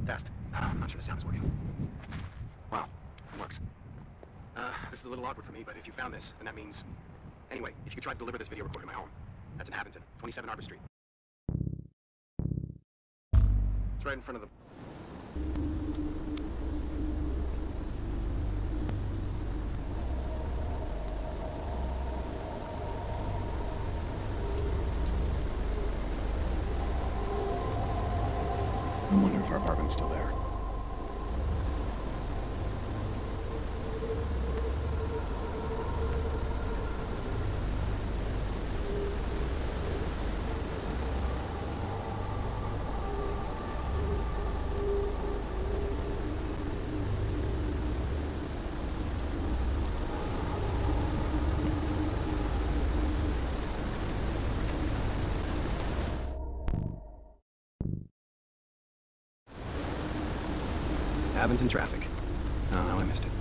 Test. I'm not sure the sound is working. Wow, it works. This is a little awkward for me, but if you found this, then that means... Anyway, if you could try to deliver this video recorder to my home. That's in Havington, 27 Arbor Street. It's right in front of the... I wonder if our apartment's still there. Havington traffic. Oh, I missed it.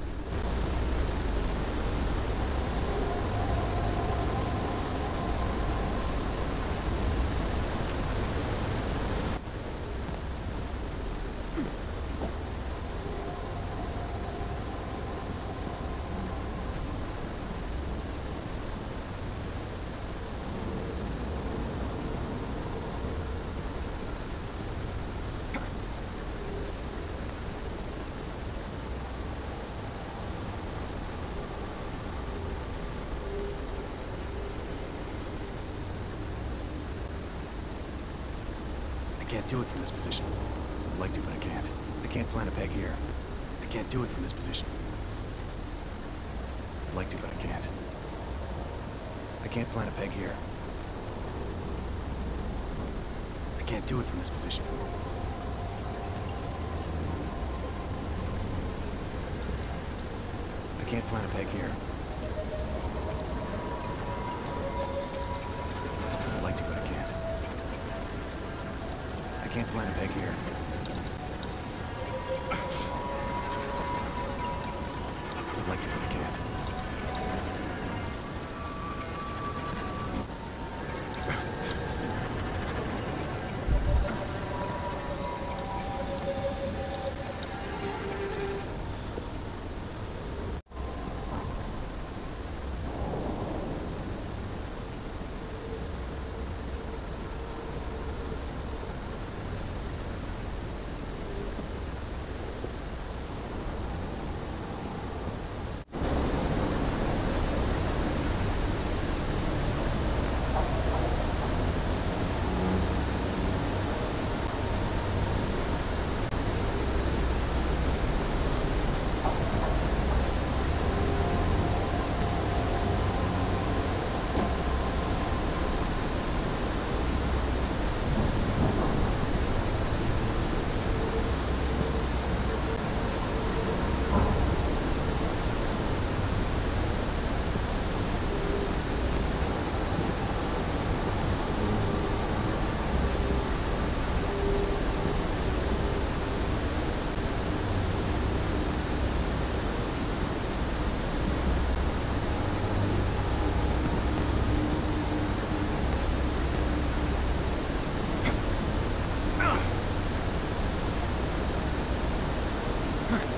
I can't do it from this position. I'd like to, but I can't. I can't plant a peg here. I can't do it from this position. I'd like to, but I can't. I can't plant a peg here. I can't do it from this position. I can't plant a peg here. I'd like to, but I can't. I can't plant a peg here. I'd like to, but I can't.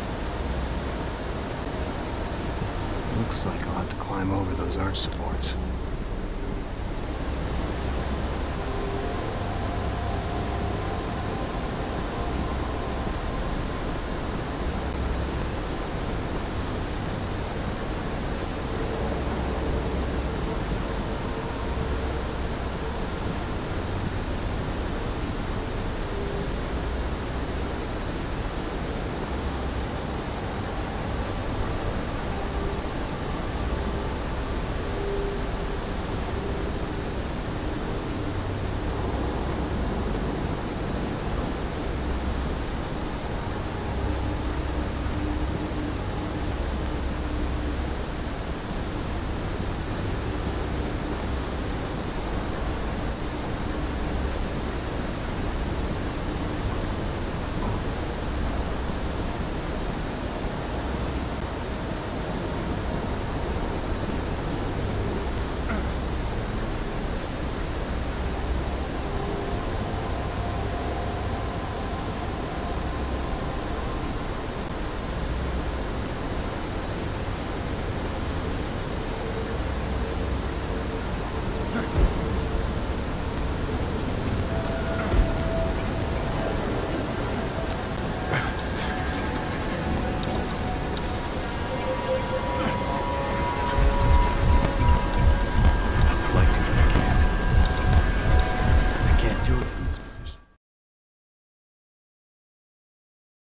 Looks like I'll have to climb over those arch supports.